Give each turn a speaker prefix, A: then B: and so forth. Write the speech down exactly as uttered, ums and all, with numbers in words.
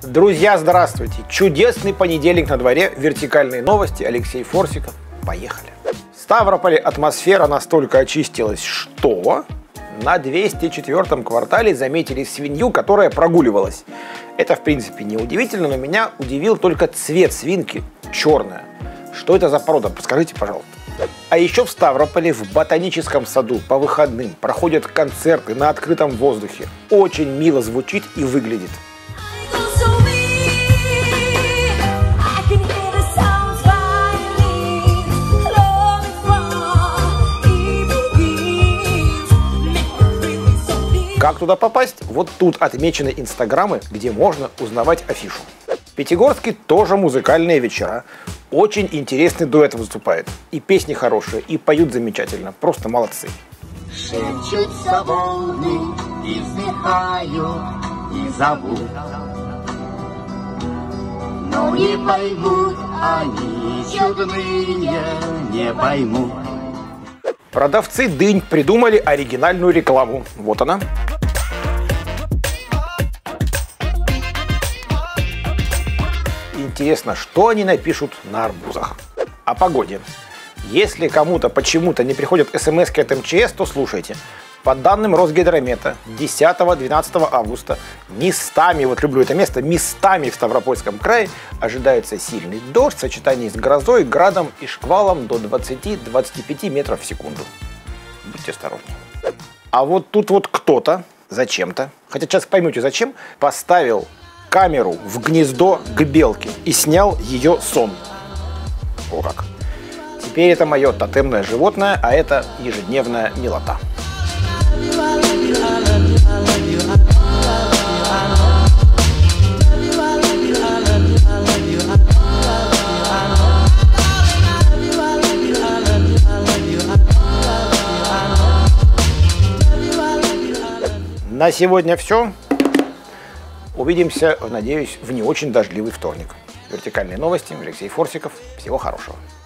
A: Друзья, здравствуйте! Чудесный понедельник на дворе, вертикальные новости, Алексей Форсиков. Поехали! В Ставрополе атмосфера настолько очистилась, что на двести четвёртом квартале заметили свинью, которая прогуливалась. Это, в принципе, не удивительно, но меня удивил только цвет свинки – черная. Что это за порода? Подскажите, пожалуйста. А еще в Ставрополе в ботаническом саду по выходным проходят концерты на открытом воздухе. Очень мило звучит и выглядит. Как туда попасть? Вот тут отмечены инстаграмы, где можно узнавать афишу. В Пятигорске тоже музыкальные вечера. Очень интересный дуэт выступает. И песни хорошие, и поют замечательно. Просто молодцы.
B: Шепчутся волны, и вздыхают, и зовут. Но не поймут они, чудные, не поймут.
A: Продавцы дынь придумали оригинальную рекламу. Вот она. Интересно, что они напишут на арбузах? О погоде. Если кому-то почему-то не приходят смс-ки от эм че эс, то слушайте. По данным Росгидромета, десятого-двенадцатого августа местами, вот люблю это место, местами в Ставропольском крае ожидается сильный дождь в сочетании с грозой, градом и шквалом до двадцати-двадцати пяти метров в секунду. Будьте осторожны. А вот тут вот кто-то зачем-то, хотя сейчас поймете зачем, поставил камеру в гнездо к белке и снял ее сон. О как. Теперь это мое тотемное животное, а это ежедневная милота. На сегодня все. Увидимся, надеюсь, в не очень дождливый вторник. Вертикальные новости, Алексей Форсиков. Всего хорошего.